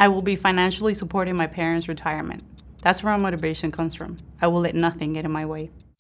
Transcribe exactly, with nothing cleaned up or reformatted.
I will be financially supporting my parents' retirement. That's where my motivation comes from. I will let nothing get in my way.